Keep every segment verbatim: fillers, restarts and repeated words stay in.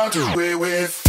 I do it with.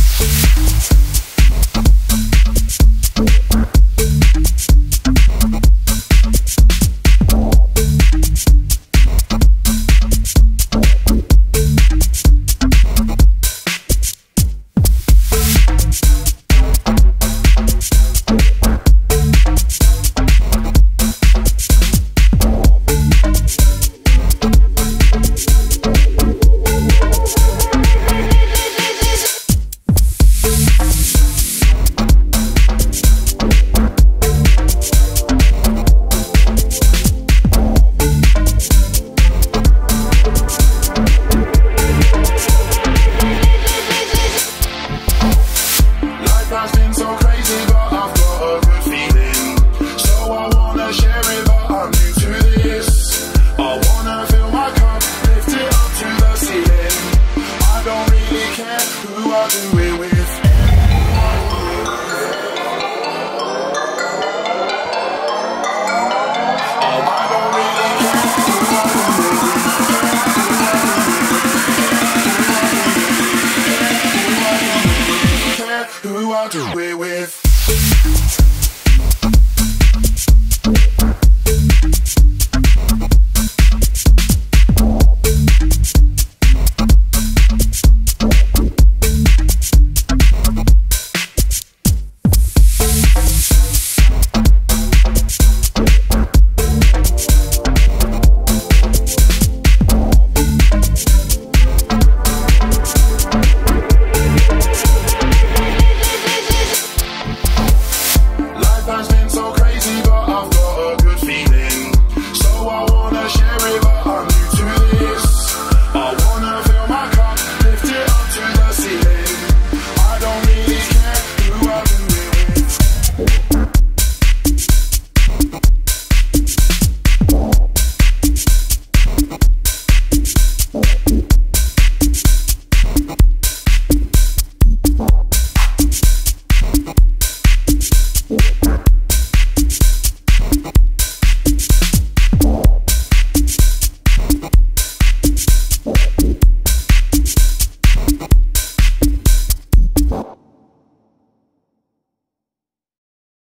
Life's been so crazy, but I've got a good feeling. So I wanna share it, but I'm new to this. I wanna fill my cup, lift it up to the ceiling. I don't really care who I do it with. Oh, I don't really care who I do it with. Who I do it with.